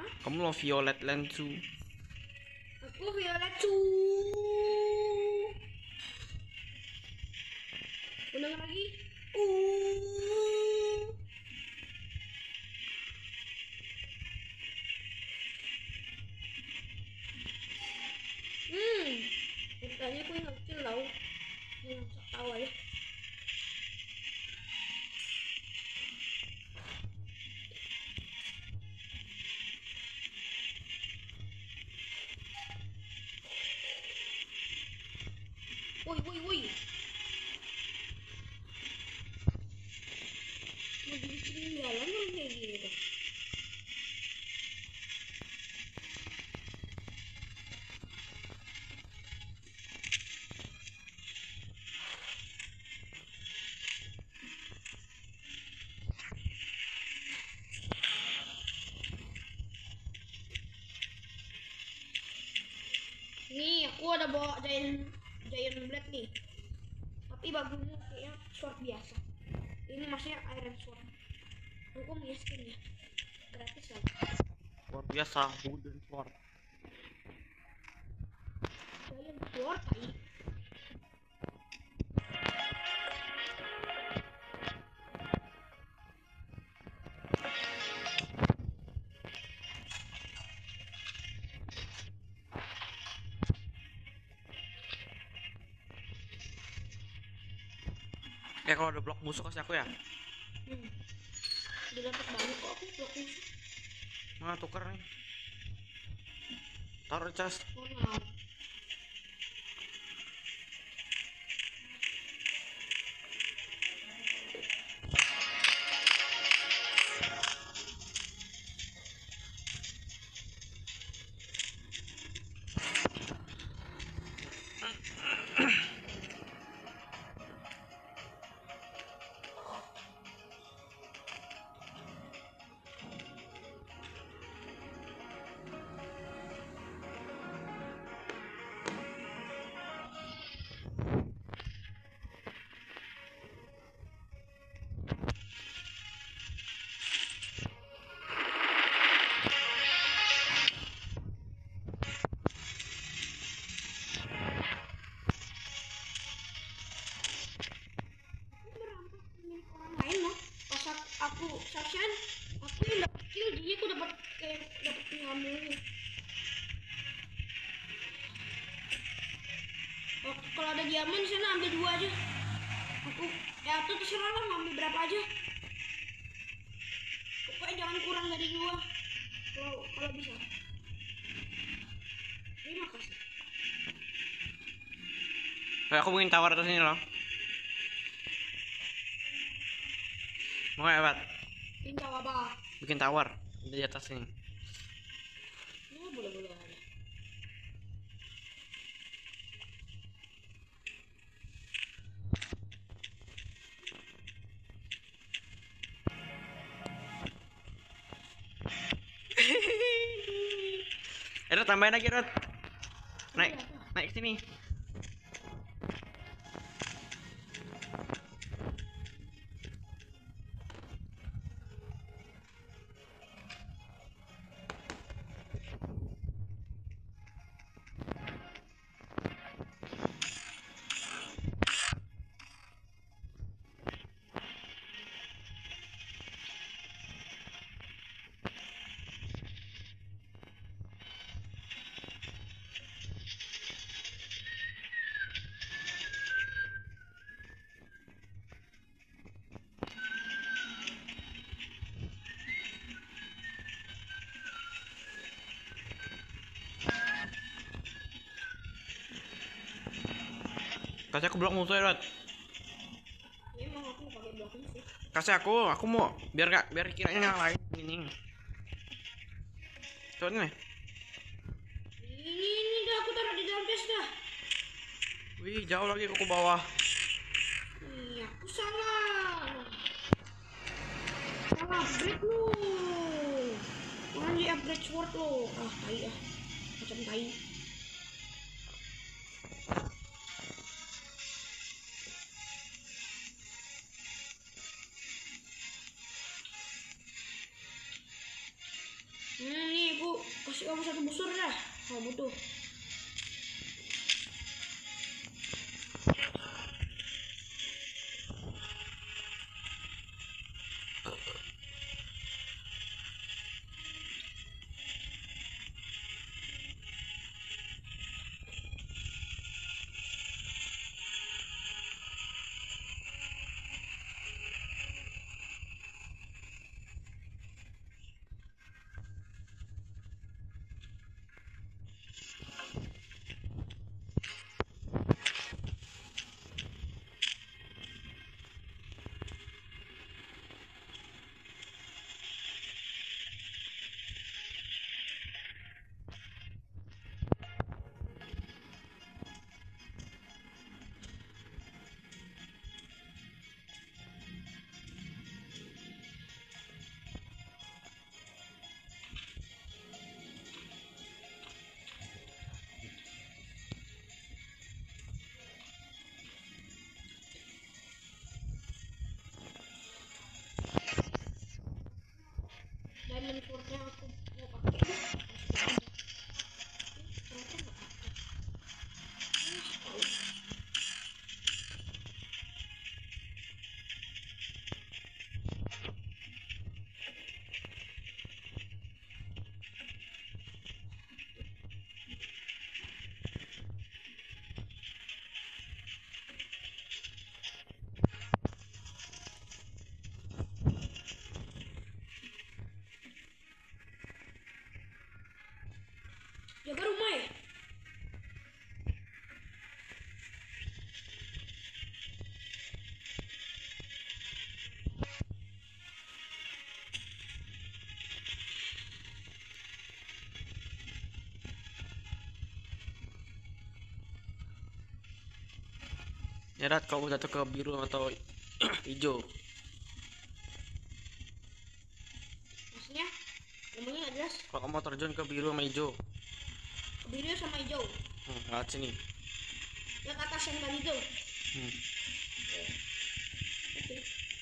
Kamu lo Violet Lensu. Aku Violet Su. Ulang lagi. Ceritanya aku yang kecil tau. Yang tahu aja. Woi. Mau dibikin jalan kan kayak gini tuh. Nih, aku ada bawa giant blade nih. Tapi bagusnya kayaknya sword biasa. Ini maksudnya iron sword. Aku punya skin ya. Gratis lah. Luar biasa, wooden sword. Giant sword kali. Kalau ada blok musuh kasih aku ya. Udah dapet banyak kok aku blok musuh. Mana tuker nih? Taruh cas. Oh, no. Orang lain loh. Pas aku saksian, aku yang dapet kill, jadi aku dapet pengambilnya. Kalau ada diamond di sana ambil 2 aja. Aku ya itu terserah lah mau ambil berapa aja. Pokoknya jangan kurang dari 2. Kalau bisa. Terima kasih. Aku mungkin tawar atas ini loh. Mau nggak, Bat? Pinjau apa? Bikin tower di atas ini. Ya boleh aja. Tambahin lagi, Rod. Naik sini. Kasih aku blok musuh ya, Rod. Ya emang aku pakai blok musuh. Kasih aku mau biar kiranya nyalain ini. Coba nih. Ini dah aku taruh di dalam chest dah. Wih, jauh lagi ke bawah. Iya, aku salah. Salah upgrade lu. Orang di upgrade sword lo. Tai ah. Macam tai. Nih, aku kasih kamu satu busur dah. Kalau butuh. Diamond swordnya aku mau pakai. Ternyata nggak ada. Jaga rumah ya. Ya Rat, kau jatuh ke biru atau hijau? Maksudnya ngomongnya nggak jelas. Kalau kamu mau terjun ke biru sama hijau, Biru sama hijau. lewat sini. Yang atas yang tadi tuh. Hmm. Oke.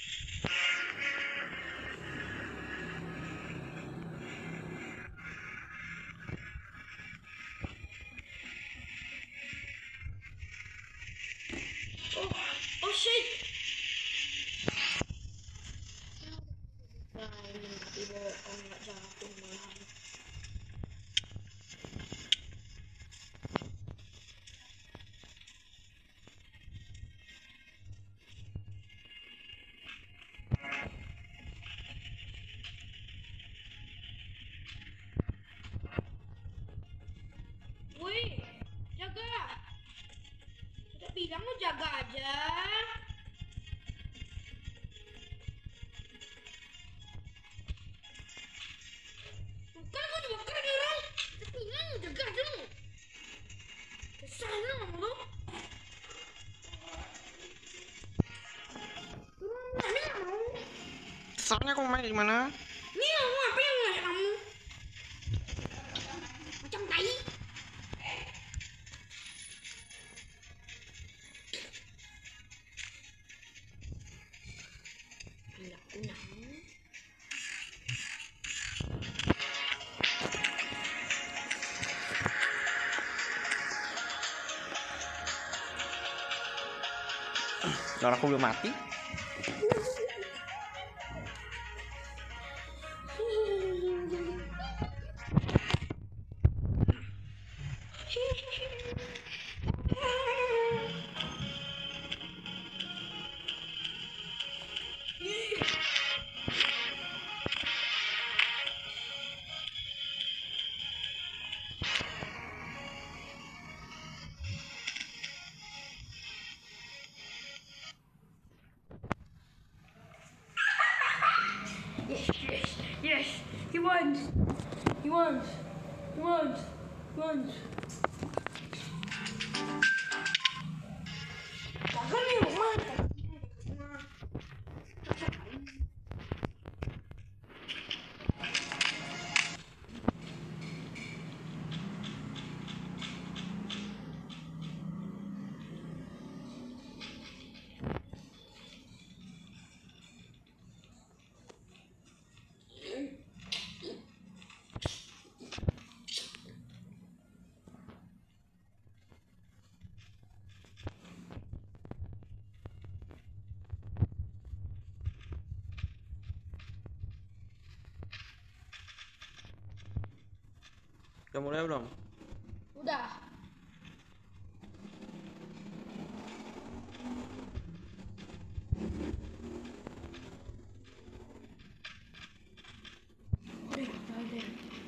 Oh shit. Diamond tapi bohong nggak jatuh malahan. Woi, jaga. Udah bilang lu jaga aja. Bukan gua juga keren orang. Tapi bilang lu jaga aja lu. Kesana lu. Ini nggak mau. Soalnya kamu main di mana? Ini nggak mau apa yang ngajak kamu? Macam tai. Nggak punya. Kalau aku belum mati. Yes, he won. He won. He won. He won. Jangan nih, rumah. Udah mulai belum? Udah. Udah.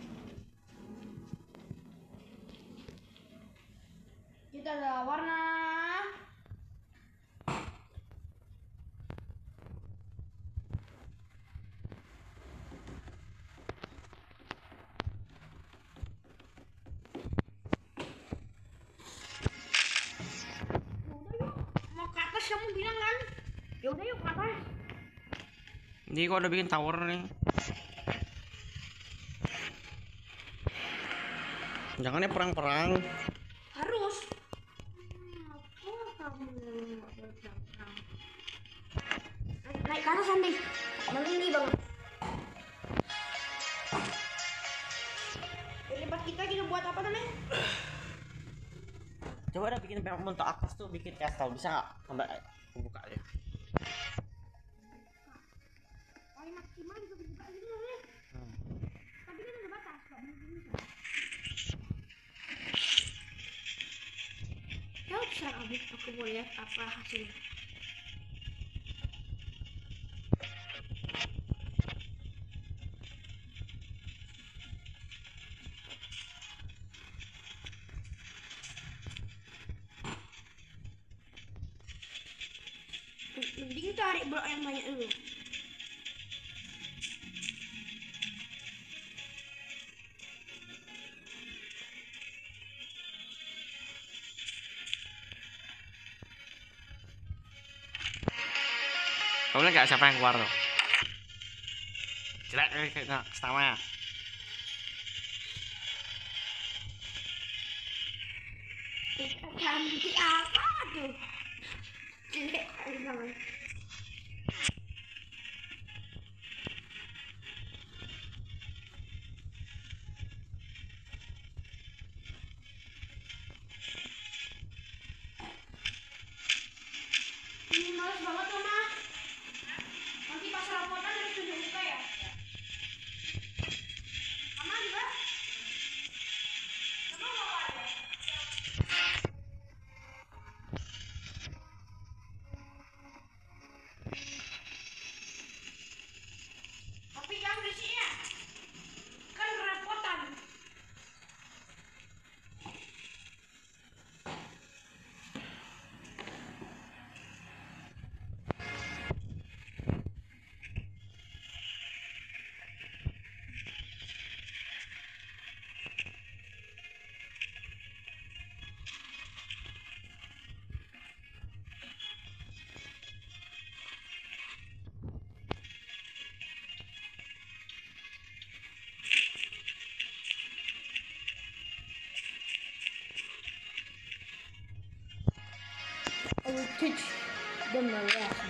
Kita ada warna mau ke atas kamu bilang kan? Ya udah yuk ke atas. Ini kok udah bikin tower nih. Jangan ya perang-perang. Harus. Apa kamu nggak berperang? Naik ke atas nanti. Tinggi banget. Di tempat kita buat apa namanya? Coba ada bikin untuk atas tuh, bikin castle bisa nggak? Coba aku buka aja. Paling maksimal bisa dibuka gitu namanya. Tapi kan ada batas, nggak mungkin bisa. Ya terserah aku mau lihat apa hasilnya. Mending cari blok yang banyak dulu. Kamu lihat nggak siapa yang keluar tuh? Jelek kayak sama ya. Cantik apa tuh? Jelek kali namanya. Ini males banget tuh mas. Nanti pas rapotan harus tunjuk muka ya. Aman juga. Kamu mau apa aja? Tapi jangan berisik ya. Kan repotan. I will teach them a lesson.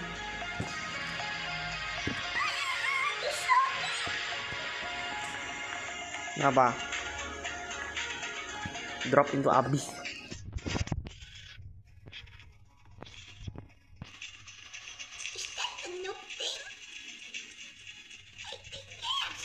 Kenapa? Drop itu abis. Is that a new thing? I think yes.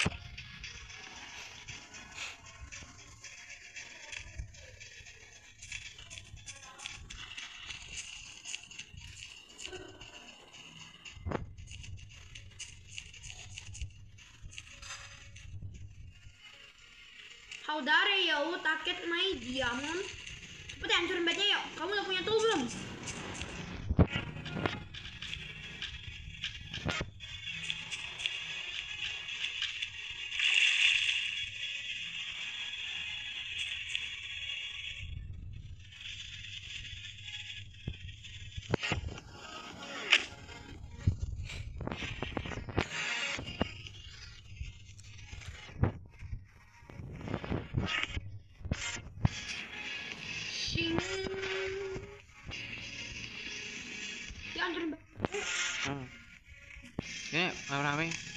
How dare you target my diamond? Cepet hancurin bednya yuk. Kamu udah punya tool belum? Shing. Ya hancurin bednya. Ini rame-rame.